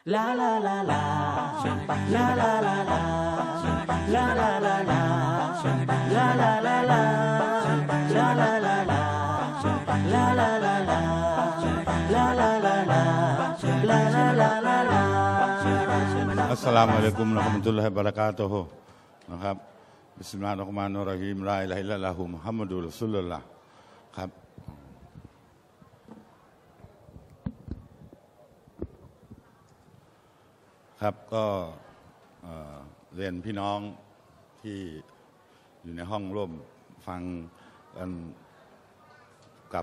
La la la la, la la la la, la la la la, la la la la, la la la la, la la la la, la la la la, la la la la. อัสสลามุอะลัยกุมวะเราะห์มะตุลลอฮิวะบะเราะกาตุฮ์นะครับบิสมิลลาฮิรเราะห์มานิรเราะฮีมลาอิลาฮะอิลลัลลอฮุมุฮัมมัดุรรอซูลุลลอฮ์ครับครับก็เรียนพี่น้องที่อยู่ในห้องร่วมฟังกันกับ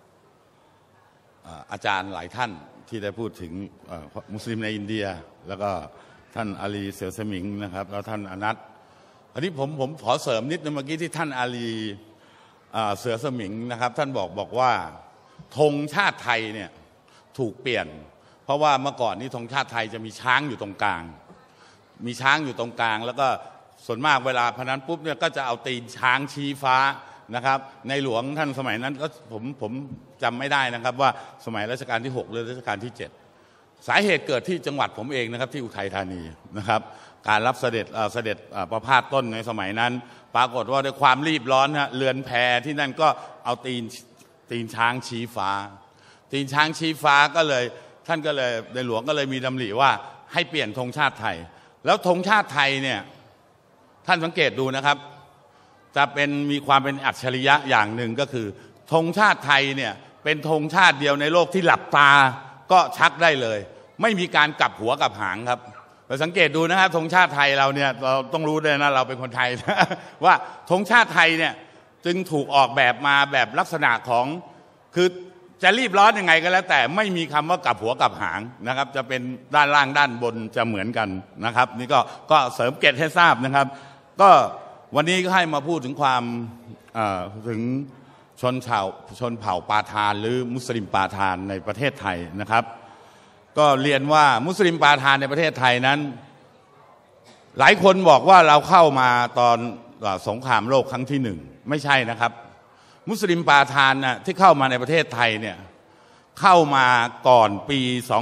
อาจารย์หลายท่านที่ได้พูดถึงมุสลิมในอินเดียแล้วก็ท่านอาลีเสือสมิงนะครับแล้วท่านอนัทอันนี้ผมขอเสริมนิดนึงเมื่อกี้ที่ท่านอาลีเสือสมิงนะครับท่านบอกว่าธงชาติไทยเนี่ยถูกเปลี่ยนเพราะว่าเมื่อก่อนนี้ธงชาติไทยจะมีช้างอยู่ตรงกลางมีช้างอยู่ตรงกลางแล้วก็ส่วนมากเวลาพนันปุ๊บเนี่ยก็จะเอาตีนช้างชี้ฟ้านะครับในหลวงท่านสมัยนั้นก็ผมจำไม่ได้นะครับว่าสมัยรัชกาลที่6หรือรัชกาลที่7สาเหตุเกิดที่จังหวัดผมเองนะครับที่อุทัยธานีนะครับการรับเสด็จประพาสต้นในสมัยนั้นปรากฏว่าด้วยความรีบร้อนฮะเรือนแพที่นั่นก็เอาตีนช้างชี้ฟ้าตีนช้างชี้ฟ้าก็เลยท่านก็เลยในหลวงก็เลยมีดำริว่าให้เปลี่ยนธงชาติไทยแล้วธงชาติไทยเนี่ยท่านสังเกตดูนะครับจะมีความเป็นอัจฉริยะอย่างหนึ่งก็คือธงชาติไทยเนี่ยเป็นธงชาติเดียวในโลกที่หลับตาก็ชักได้เลยไม่มีการกลับหัวกลับหางครับเราสังเกตดูนะครับธงชาติไทยเราเนี่ยเราต้องรู้ด้วยนะเราเป็นคนไทยนะว่าธงชาติไทยเนี่ยจึงถูกออกแบบมาแบบลักษณะของคือจะรีบร้อนยังไงก็แล้วแต่ไม่มีคำว่ากลับหัวกลับหางนะครับจะเป็นด้านล่างด้านบนจะเหมือนกันนะครับนี่ก็เสริมเกร็ดให้ทราบนะครับก็วันนี้ก็ให้มาพูดถึงความถึงชนเผ่าปาทานหรือมุสลิมปาทานในประเทศไทยนะครับก็เรียนว่ามุสลิมปาทานในประเทศไทยนั้นหลายคนบอกว่าเราเข้ามาตอนสงครามโลกครั้งที่1ไม่ใช่นะครับมุสลิมปาทานนะที่เข้ามาในประเทศไทยเนี่ยเข้ามาก่อนปี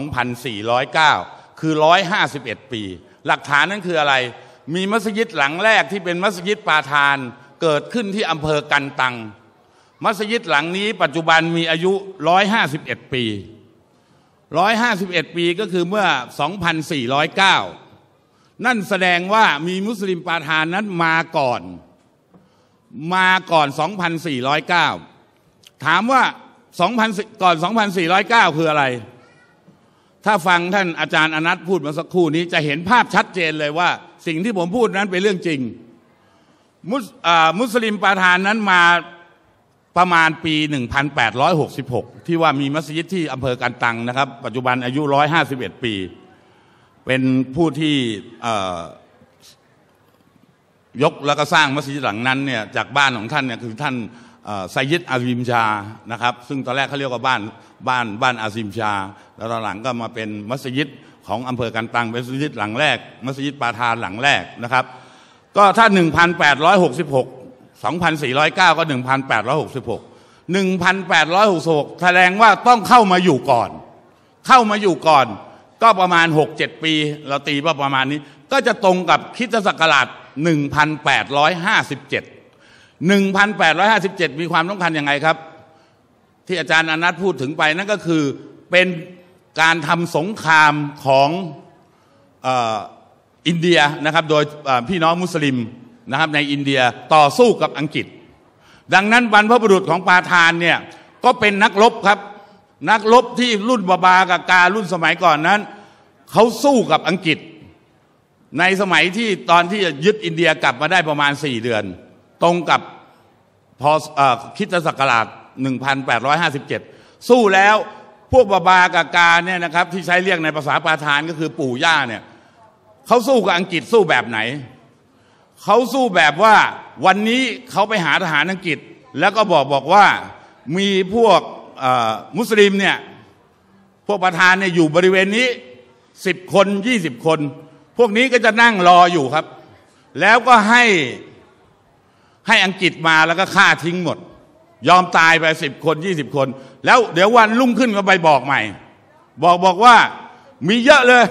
2409 คือ 151 ปีหลักฐานนั้นคืออะไรมีมัสยิดหลังแรกที่เป็นมัสยิดปาทานเกิดขึ้นที่อำเภอกันตังมัสยิดหลังนี้ปัจจุบันมีอายุ151 ปี151 ปีก็คือเมื่อ 2409 นั่นแสดงว่ามีมุสลิมปาทานนั้นมาก่อน 2409 ถามว่าก่อน 2409 คืออะไรถ้าฟังท่านอาจารย์อนัทพูดมาสักครู่นี้จะเห็นภาพชัดเจนเลยว่าสิ่งที่ผมพูดนั้นเป็นเรื่องจริงมุสลิมปาทานนั้นมาประมาณปี 1866 ที่ว่ามีมัสยิดที่อำเภอกันตังนะครับปัจจุบันอายุ151 ปีเป็นผู้ที่ยกแล้วก็สร้างมัสยิดหลังนั้นเนี่ยจากบ้านของท่านเนี่ยคือท่านไซยิดอาซิมชานะครับซึ่งตอนแรกเขาเรียกว่าบ้านอาซิมชาแล้วตอนหลังก็มาเป็นมัสยิดของอำเภอกันตังเป็นมัสยิดหลังแรกมัสยิดปาทานหลังแรกนะครับก็ถ้า 1866 2409 ก็ 1866 1866 แสดงว่าต้องเข้ามาอยู่ก่อนก็ประมาณ 6-7 ปีเราตีว่าประมาณนี้ก็จะตรงกับคริสตศักราช 1857 มีความสำคัญยังไงครับที่อาจารย์อนัทพูดถึงไปนั่นก็คือเป็นการทำสงครามของอินเดียนะครับโดยพี่น้องมุสลิมนะครับในอินเดียต่อสู้กับอังกฤษดังนั้นบรรพบุรุษของปาทานเนี่ยก็เป็นนักรบครับนักรบที่รุ่นบาบากับการุ่นสมัยก่อนนั้นเขาสู้กับอังกฤษในสมัยที่ตอนที่ยึดอินเดียกลับมาได้ประมาณ4 เดือนตรงกับพอคริสตศักราช 1857 สู้แล้วพวกบาบากับกาเนี่ยนะครับที่ใช้เรียกในภาษาปาทานก็คือปู่ย่าเนี่ยเขาสู้กับอังกฤษสู้แบบไหนเขาสู้แบบว่าวันนี้เขาไปหาทหารอังกฤษแล้วก็บอกว่ามีพวกมุสลิมเนี่ยพวกประธานเนี่ยอยู่บริเวณนี้10 คน20 คนพวกนี้ก็จะนั่งรออยู่ครับแล้วก็ให้อังกฤษมาแล้วก็ฆ่าทิ้งหมดยอมตายไป10 คน20 คนแล้วเดี๋ยววันรุ่งขึ้นก็ไปบอกใหม่บอกว่ามีเยอะเลย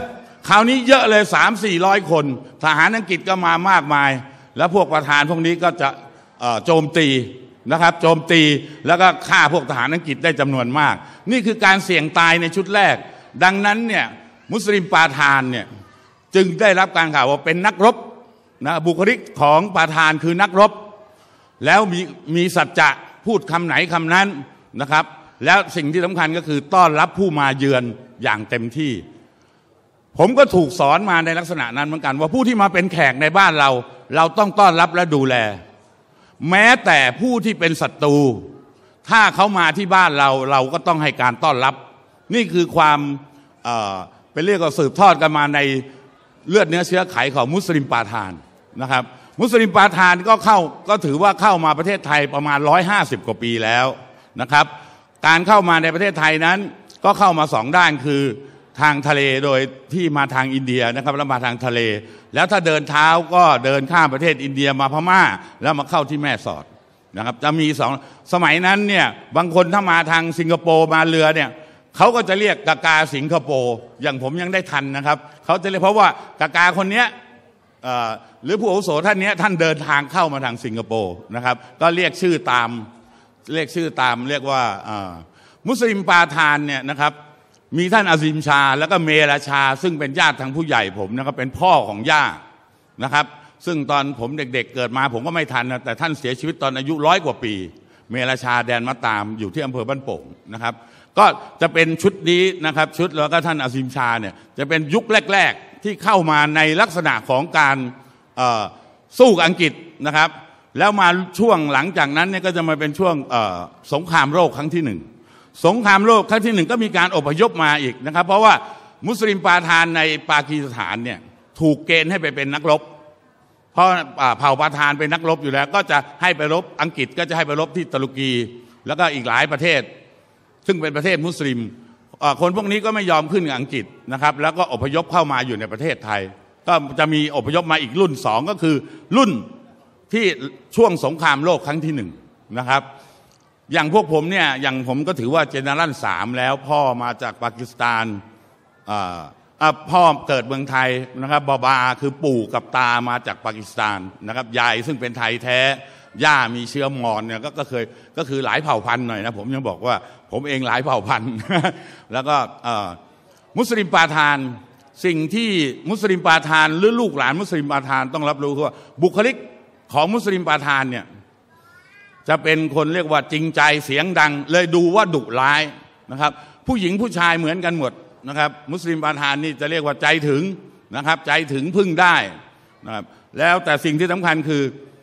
คราวนี้เยอะเลย300-400 คนทหารอังกฤษก็มามากมายแล้วพวกประธานพวกนี้ก็จะโจมตีนะครับโจมตีแล้วก็ฆ่าพวกทหารอังกฤษได้จำนวนมากนี่คือการเสี่ยงตายในชุดแรกดังนั้นเนี่ยมุสลิมปาฐานเนี่ยจึงได้รับการข่าวว่าเป็นนักรบนะบุคลิกของปาฐานคือนักรบแล้วมีสัจจะพูดคำไหนคำนั้นนะครับแล้วสิ่งที่สำคัญก็คือต้อนรับผู้มาเยือนอย่างเต็มที่ผมก็ถูกสอนมาในลักษณะนั้นเหมือนกันว่าผู้ที่มาเป็นแขกในบ้านเราต้องต้อนรับและดูแลแม้แต่ผู้ที่เป็นศัตรูถ้าเขามาที่บ้านเราก็ต้องให้การต้อนรับนี่คือความเป็นเรียกว่าสืบทอดกันมาในเลือดเนื้อเชื้อไขของมุสลิมปาฐานนะครับมุสลิมปาฐานก็ถือว่าเข้ามาประเทศไทยประมาณ150 กว่าปีแล้วนะครับการเข้ามาในประเทศไทยนั้นก็เข้ามา2 ด้านคือทางทะเลโดยที่มาทางอินเดียนะครับแล้วมาทางทะเลแล้วถ้าเดินเท้าก็เดินข้ามประเทศอินเดียมาพม่าแล้วมาเข้าที่แม่สอดนะครับจะมี2สมัยนั้นเนี่ยบางคนถ้ามาทางสิงคโปร์มาเรือเนี่ยเขาก็จะเรียกกากาสิงคโปร์อย่างผมยังได้ทันนะครับเขาจะเรียกเพราะว่ากากาคนเนี้ยหรือผู้อาวุโสท่านนี้ท่านเดินทางเข้ามาทางสิงคโปร์นะครับก็เรียกชื่อตามเรียกว่ามุสลิมปาฐานเนี่ยนะครับมีท่านอาซิมชาแล้วก็เมราชาซึ่งเป็นญาติทางผู้ใหญ่ผมนะครับเป็นพ่อของย่านะครับซึ่งตอนผมเด็กๆเกิดมาผมก็ไม่ทันนะแต่ท่านเสียชีวิตตอนอายุ100 กว่าปีเมราชาแดนมะตามอยู่ที่อำเภอบ้านโป่งนะครับก็จะเป็นชุดนี้นะครับชุดแล้วก็ท่านอาซิมชาเนี่ยจะเป็นยุคแรกๆที่เข้ามาในลักษณะของการสู้กับอังกฤษนะครับแล้วมาช่วงหลังจากนั้นเนี่ยก็จะมาเป็นช่วงสงครามโลกครั้งที่1สงครามโลกครั้งที่1ก็มีการอพยพมาอีกนะครับเพราะว่ามุสลิมปาฐานในปากีสถานเนี่ยถูกเกณฑ์ให้ไปเป็นนักรบเพราะเผ่าปาฐานเป็นนักรบอยู่แล้วก็จะให้ไปรบอังกฤษก็จะให้ไปรบที่ตุรกีแล้วก็อีกหลายประเทศซึ่งเป็นประเทศมุสลิมคนพวกนี้ก็ไม่ยอมขึ้นกับอังกฤษนะครับแล้วก็อพยพเข้ามาอยู่ในประเทศไทยก็จะมีอพยพมาอีกรุ่น2ก็คือรุ่นที่ช่วงสงครามโลกครั้งที่1นะครับอย่างพวกผมเนี่ยอย่างผมก็ถือว่าเจเนอเรล3แล้วพ่อมาจากปากีสถานพ่อเกิดเมืองไทยนะครับบาคือปู่กับตามาจากปากีสถานนะครับยายซึ่งเป็นไทยแท้ย่ามีเชื้อมอญเนี่ยก็คือหลายเผ่าพันธุ์หน่อยนะผมยังบอกว่าผมเองหลายเผ่าพันธุ์ แล้วก็มุสลิมปาฐานสิ่งที่มุสลิมปาฐานหรือลูกหลานมุสลิมปาฐานต้องรับรู้คือว่าบุคลิกของมุสลิมปาฐานเนี่ยจะเป็นคนเรียกว่าจริงใจเสียงดังเลยดูว่าดุร้ายนะครับผู้หญิงผู้ชายเหมือนกันหมดนะครับมุสลิมปาฐานนี่จะเรียกว่าใจถึงนะครับใจถึงพึ่งได้นะครับแล้วแต่สิ่งที่สำคัญคือ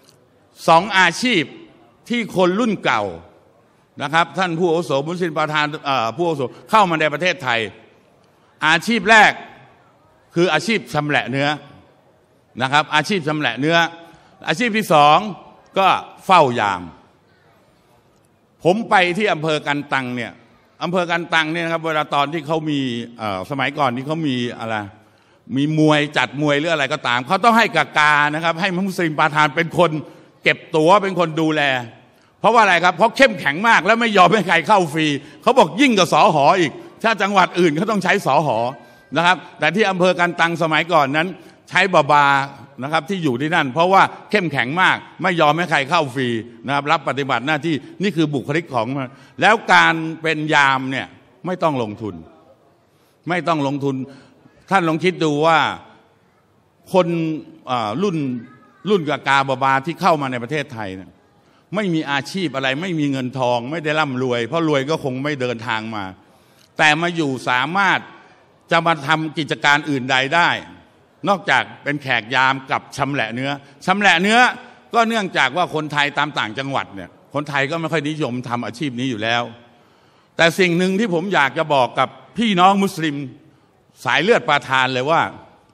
2 อาชีพที่คนรุ่นเก่านะครับท่านผู้อาวุโสมุสลิมปาฐานผู้อาวุโสเข้ามาในประเทศไทยอาชีพแรกคืออาชีพชำแหละเนื้อนะครับอาชีพชำแหละเนื้ออาชีพที่2ก็เฝ้ายามผมไปที่อำเภอกันตังเนี่ยอำเภอกันตังเนี่ยนะครับเวลาตอนที่เขามีสมัยก่อนที่เขามีอะไรมีมวยจัดมวยหรืออะไรก็ตามเขาต้องให้กากานะครับให้มุสลิมปาฐานเป็นคนเก็บตั๋วเป็นคนดูแลเพราะว่าอะไรครับเพราะเข้มแข็งมากแล้วไม่ยอมให้ใครเข้าฟรีเขาบอกยิ่งกับสหออีกถ้าจังหวัดอื่นเขาต้องใช้สหอนะครับแต่ที่อำเภอกันตังสมัยก่อนนั้นใช้บานะครับที่อยู่ที่นั่นเพราะว่าเข้มแข็งมากไม่ยอมให้ใครเข้าฟรีนะครับรับปฏิบัติหน้าที่นี่คือบุคลิกของมันแล้วการเป็นยามเนี่ยไม่ต้องลงทุนท่านลองคิดดูว่าคนรุ่นกากาบาที่เข้ามาในประเทศไทยเนี่ยไม่มีอาชีพอะไรไม่มีเงินทองไม่ได้ร่ำรวยเพราะรวยก็คงไม่เดินทางมาแต่มาอยู่สามารถจะมาทำกิจการอื่นใดได้นอกจากเป็นแขกยามกับชำแหละเนื้อก็เนื่องจากว่าคนไทยตามต่างจังหวัดเนี่ยคนไทยก็ไม่ค่อยนิยมทำอาชีพนี้อยู่แล้วแต่สิ่งหนึ่งที่ผมอยากจะบอกกับพี่น้องมุสลิมสายเลือดปาฐานเลยว่า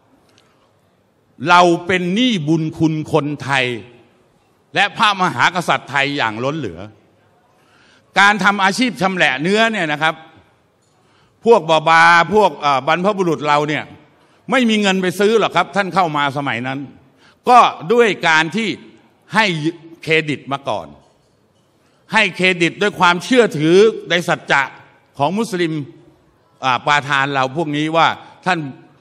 เราเป็นหนี้บุญคุณคนไทยและพระมหากษัตริย์ไทยอย่างล้นเหลือการทำอาชีพชำแหละเนื้อเนี่ยนะครับพวกบาพวกบรรพบุรุษเราเนี่ยไม่มีเงินไปซื้อหรอกครับท่านเข้ามาสมัยนั้นก็ด้วยการที่ให้เครดิตมาก่อนให้เครดิตด้วยความเชื่อถือในสัจจะของมุสลิมปาฐานเราพวกนี้ว่าท่าน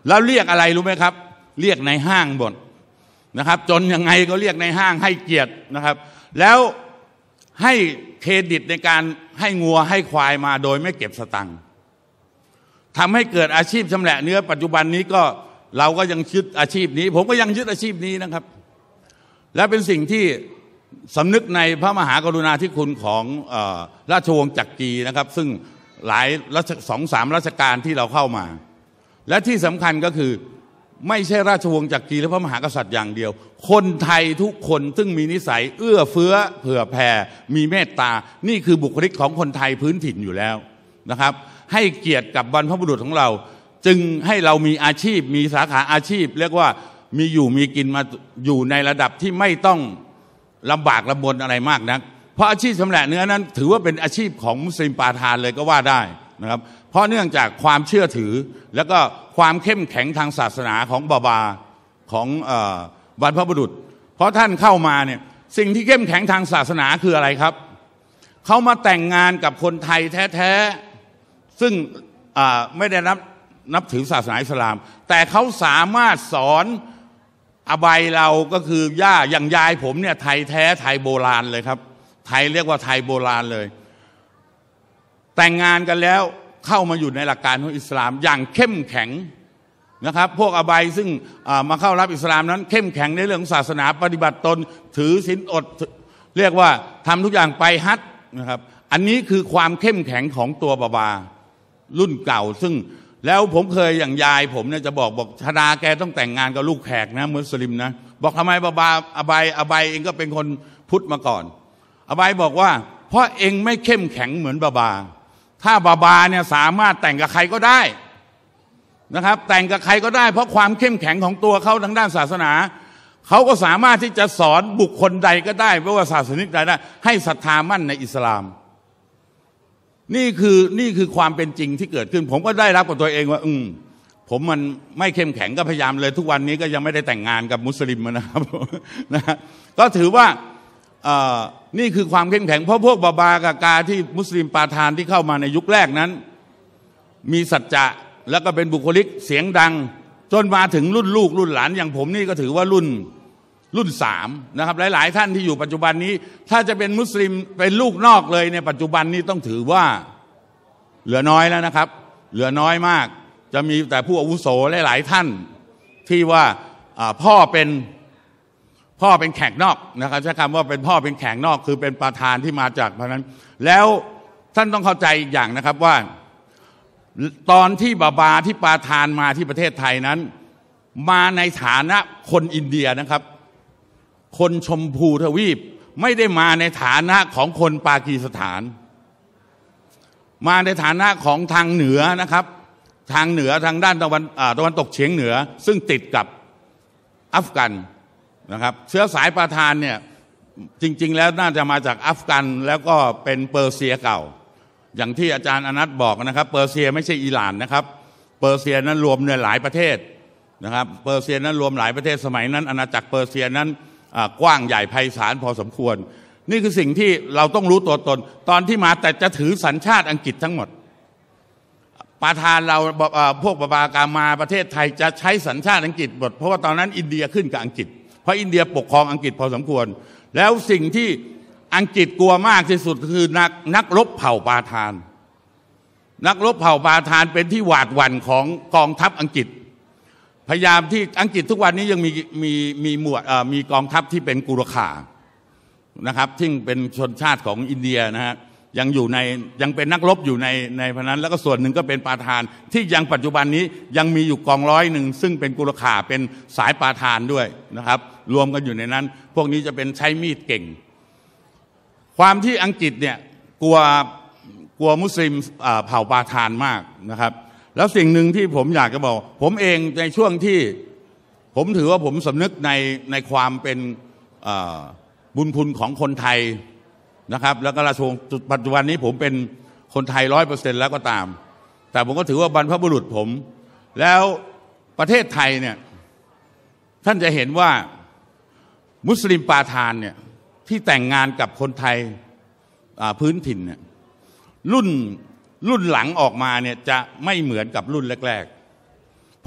แล้วเรียกอะไรรู้ไหมครับเรียกในห้างหมดนะครับจนยังไงก็เรียกในห้างให้เกียรตินะครับแล้วให้เครดิตในการให้งัวให้ควายมาโดยไม่เก็บสตังค์ทำให้เกิดอาชีพชำแหละเนื้อปัจจุบันนี้ก็เราก็ยังยึดอาชีพนี้ผมก็ยังยึดอาชีพนี้นะครับและเป็นสิ่งที่สำนึกในพระมหากรุณาธิคุณของราชวงศ์จักรีนะครับซึ่งหลาย2-3รัชกาลที่เราเข้ามาและที่สำคัญก็คือไม่ใช่ราชวงศ์จักรีและพระมหากษัตริย์อย่างเดียวคนไทยทุกคนซึ่งมีนิสัยเอื้อเฟื้อเผื่อแผ่มีเมตตานี่คือบุคลิกของคนไทยพื้นถิ่นอยู่แล้วนะครับให้เกียรติกับบรรพบุรุษของเราจึงให้เรามีอาชีพมีสาขาอาชีพเรียกว่ามีอยู่มีกินมาอยู่ในระดับที่ไม่ต้องลำบากลำบนอะไรมากนักเพราะอาชีพชำแหละเนื้อนั้นถือว่าเป็นอาชีพของมุสลิมปาทานเลยก็ว่าได้นะครับเพราะเนื่องจากความเชื่อถือแล้วก็ความเข้มแข็งทางศาสนาของบาบาของบรรพบุรุษเพราะท่านเข้ามาเนี่ยสิ่งที่เข้มแข็งทางศาสนาคืออะไรครับเขามาแต่งงานกับคนไทยแท้ๆซึ่งไม่ได้นับถือศาสนาอิสลามแต่เขาสามารถสอนอบายเราก็คือย่าอย่างยายผมเนี่ยไทยแท้ไทยโบราณเลยครับไทยเรียกว่าไทยโบราณเลยแต่งงานกันแล้วเข้ามาอยู่ในหลักการของอิสลามอย่างเข้มแข็งนะครับพวกอบายซึ่งมาเข้ารับอิสลามนั้นเข้มแข็งในเรื่องศาสนาปฏิบัติตนถือศีลอดเรียกว่าทำทุกอย่างไปฮัจญ์นะครับอันนี้คือความเข้มแข็งของตัวบาบารุ่นเก่าซึ่งแล้วผมเคยอย่างยายผมเนี่ยจะบอกชาดาแกต้องแต่งงานกับลูกแขกนะมุสลิมนะบอกทำไมบาบาอบายเองก็เป็นคนพุทธมาก่อนอบายบอกว่าเพราะเองไม่เข้มแข็งเหมือนบาบาถ้าบาบาเนี่ยสามารถแต่งกับใครก็ได้นะครับแต่งกับใครก็ได้เพราะความเข้มแข็งของตัวเขาทางด้านศาสนาเขาก็สามารถที่จะสอนบุคคลใดก็ได้ไม่ว่าศาสนิกใดได้ให้ศรัทธามั่นในอิสลามนี่คือความเป็นจริงที่เกิดขึ้นผมก็ได้รับกับตัวเองว่าผมมันไม่เข้มแข็งก็พยายามเลยทุกวันนี้ก็ยังไม่ได้แต่งงานกับมุสลิมนะครับนะก็ถือว่านี่คือความเข้มแข็งเพราะพวกบาบากากาที่มุสลิมปาทานที่เข้ามาในยุคแรกนั้นมีสัจจะแล้วก็เป็นบุคลิกเสียงดังจนมาถึงรุ่นลูกรุ่นหลานอย่างผมนี่ก็ถือว่ารุ่น3นะครับหลายๆท่านที่อยู่ปัจจุบันนี้ถ้าจะเป็นมุสลิมเป็นลูกนอกเลยในปัจจุบันนี้ต้องถือว่าเหลือน้อยแล้วนะครับเหลือน้อยมากจะมีแต่ผู้อาวุโสหลายๆท่านที่ว่าพ่อเป็นแขกนอกนะครับใช้คำว่าเป็นพ่อเป็นแขกนอกคือเป็นประธานที่มาจากเพราะนั้นแล้วท่านต้องเข้าใจอีกอย่างนะครับว่าตอนที่บาบาที่ประธานมาที่ประเทศไทยนั้นมาในฐานะคนอินเดียนะครับคนชมพูทวีปไม่ได้มาในฐานะของคนปากีสถานมาในฐานะของทางเหนือนะครับทางเหนือทางด้านตะวันตกเฉียงเหนือซึ่งติดกับอัฟกันนะครับเชื้อสายประธานเนี่ยจริงๆแล้วน่าจะมาจากอัฟกันแล้วก็เป็นเปอร์เซียเก่าอย่างที่อาจารย์อนัทบอกนะครับเปอร์เซียไม่ใช่อิหร่านนะครับเปอร์เซียนั้นรวมในหลายประเทศนะครับเปอร์เซียนั้นรวมหลายประเทศสมัยนั้นอาณาจักรเปอร์เซียนั้นกว้างใหญ่ไพศาลพอสมควรนี่คือสิ่งที่เราต้องรู้ตัวตนตอนที่มาแต่จะถือสัญชาติอังกฤษทั้งหมดประธานเราพวกบาบากามาประเทศไทยจะใช้สัญชาติอังกฤษหมดเพราะว่าตอนนั้นอินเดียขึ้นกับอังกฤษเพราะอินเดียปกครองอังกฤษพอสมควรแล้วสิ่งที่อังกฤษกลัวมากที่สุดคือนักรบเผ่าปาทานนักรบเผ่าปาทานเป็นที่หวาดหวั่นของกองทัพอังกฤษพยายามที่อังกฤษทุกวันนี้ยังมีกองทัพที่เป็นกุรคานะครับที่เป็นชนชาติของอินเดียนะฮะยังเป็นนักรบอยู่ในพนั้นแล้วก็ส่วนหนึ่งก็เป็นปาทานที่ยังปัจจุบันนี้ยังมีอยู่กองร้อยหนึ่งซึ่งเป็นกุรคาเป็นสายปาทานด้วยนะครับรวมกันอยู่ในนั้นพวกนี้จะเป็นใช้มีดเก่งความที่อังกฤษเนี่ยกลัวมุสลิมเผ่าปาทานมากนะครับแล้วสิ่งหนึ่งที่ผมอยากจะบอกผมเองในช่วงที่ผมถือว่าผมสำนึกในความเป็นบุญคุณของคนไทยนะครับแล้วก็ราชวงศ์ปัจจุบันนี้ผมเป็นคนไทย 100% แล้วก็ตามแต่ผมก็ถือว่าบรรพบุรุษผมแล้วประเทศไทยเนี่ยท่านจะเห็นว่ามุสลิมปาทานเนี่ยที่แต่งงานกับคนไทยพื้นถิ่นเนี่ยรุ่นหลังออกมาเนี่ยจะไม่เหมือนกับรุ่นแรกๆ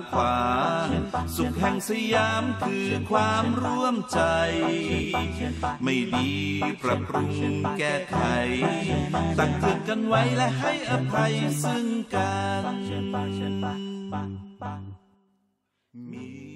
ขวางสุขแห่งสยามคือความร่วมใจไม่ดีปรับปรุงแก้ไขตักเตือนกันไว้และให้อภัยซึ่งกันมี